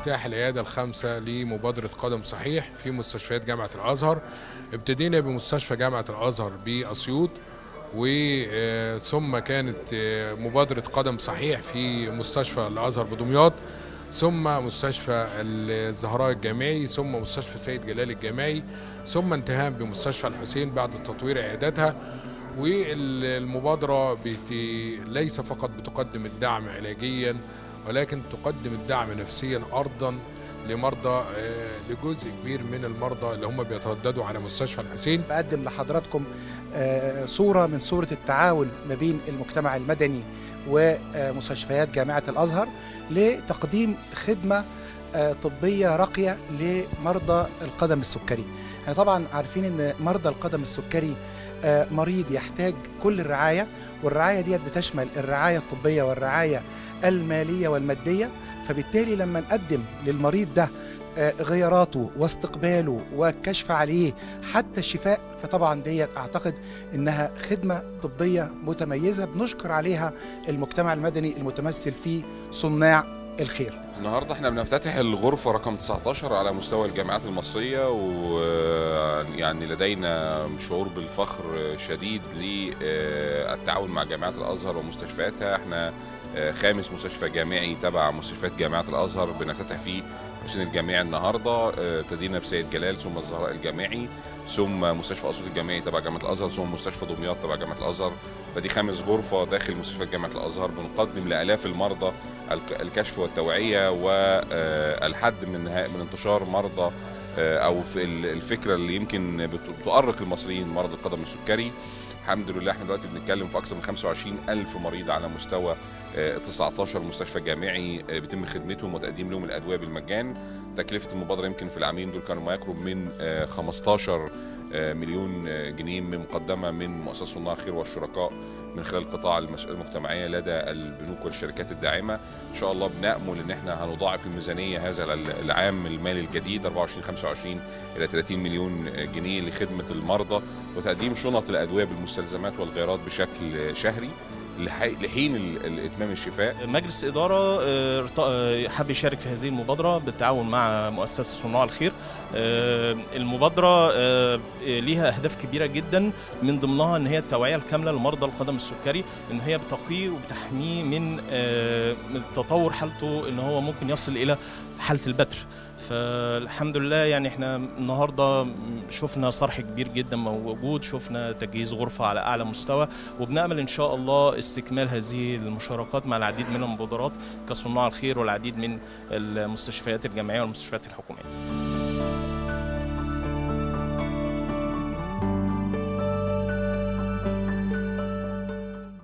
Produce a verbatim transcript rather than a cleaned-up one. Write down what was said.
افتتاح العيادة الخامسة لمبادرة قدم صحيح في مستشفيات جامعة الأزهر. ابتدينا بمستشفى جامعة الأزهر بأسيوط، وثم كانت مبادرة قدم صحيح في مستشفى الأزهر بدمياط، ثم مستشفى الزهراء الجامعي، ثم مستشفى سيد جلال الجامعي، ثم انتهاء بمستشفى الحسين بعد تطوير عياداتها. والمبادرة ليس فقط بتقدم الدعم علاجيا، ولكن تقدم الدعم نفسيا أرضا لمرضى، لجزء كبير من المرضى اللي هم بيترددوا على مستشفى الحسين. بقدم لحضراتكم صورة من صورة التعاون ما بين المجتمع المدني ومستشفيات جامعة الأزهر لتقديم خدمة طبية راقية لمرضى القدم السكري. احنا طبعا عارفين ان مرضى القدم السكري مريض يحتاج كل الرعاية، والرعاية ديت بتشمل الرعاية الطبية والرعاية المالية والمادية. فبالتالي لما نقدم للمريض ده غياراته واستقباله والكشف عليه حتى الشفاء، فطبعا ديت اعتقد انها خدمة طبية متميزة بنشكر عليها المجتمع المدني المتمثل في صناع الخير. النهارده احنا بنفتتح الغرفة رقم تسعة عشر على مستوى الجامعات المصرية، ويعني لدينا شعور بالفخر شديد للتعاون مع جامعات الأزهر ومستشفياتها. احنا خامس مستشفى جامعي تبع مستشفيات جامعة الأزهر بنفتتح فيه حسين الجامعي النهارده. ابتدينا بسيد جلال، ثم الزهراء الجامعي، ثم مستشفى اسيوط الجامعي تبع جامعة الأزهر، ثم مستشفى دمياط تبع جامعة الأزهر. فدي خامس غرفة داخل مستشفى جامعة الأزهر بنقدم لآلاف المرضى الكشف والتوعية والحد من من انتشار مرضى أو في الفكرة اللي يمكن بتؤرق المصريين، مرض القدم السكري. الحمد لله احنا دلوقتي بنتكلم في اكثر من خمسة وعشرين ألف مريض على مستوى تسعة عشر مستشفى جامعي بيتم خدمتهم وتقديم لهم الادويه بالمجان. تكلفه المبادره يمكن في العامين دول كانوا ما يقرب من خمستاشر مليون جنيه، من مقدمه من مؤسسه صناع الخير والشركاء من خلال القطاع المسؤوليه المجتمعيه لدى البنوك والشركات الداعمه. ان شاء الله بنامل ان احنا هنضاعف الميزانيه هذا العام المالي الجديد أربعة وعشرين خمسة وعشرين الى ثلاثين مليون جنيه لخدمه المرضى وتقديم شنط الادويه بالمستلزمات والغيارات بشكل شهري لحين الاتمام الشفاء. مجلس إدارة حب يشارك في هذه المبادرة بالتعاون مع مؤسسة صناع الخير. المبادرة ليها أهداف كبيرة جدا، من ضمنها أن هي التوعية الكاملة لمرضى القدم السكري، أن هي بتقيه وبتحميه من تطور حالته أن هو ممكن يصل إلى حالة البتر. فالحمد لله يعني احنا النهارده شفنا صرح كبير جدا موجود، شفنا تجهيز غرفه على اعلى مستوى، وبنامل ان شاء الله استكمال هذه المشاركات مع العديد من المبادرات كصناع الخير والعديد من المستشفيات الجامعيه والمستشفيات الحكوميه.